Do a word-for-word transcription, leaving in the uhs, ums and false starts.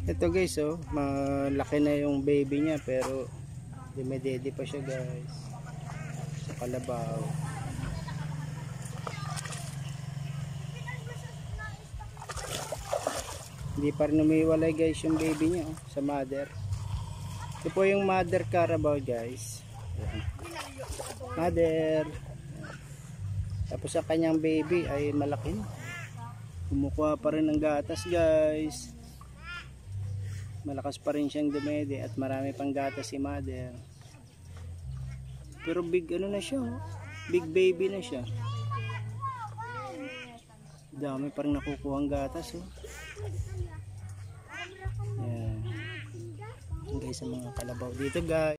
Ito guys, oh, malaki na yung baby niya pero dumedede pa siya guys sa kalabaw. Hindi pa rin umiwalay guys yung baby niya, oh, sa mother. Ito po yung mother Carabao guys. Ayan. Mother. Ayan. Tapos sa kanyang baby ay malaki na. Kumukuha pa rin ng gatas guys. Malakas pa rin siyang dumede at marami pang gatas si mother. Pero big ano na siya, oh. Big baby na siya. Dami pa rin nakukuha ang gatas, oh. Yan. Yan guys sa mga kalabaw dito guys.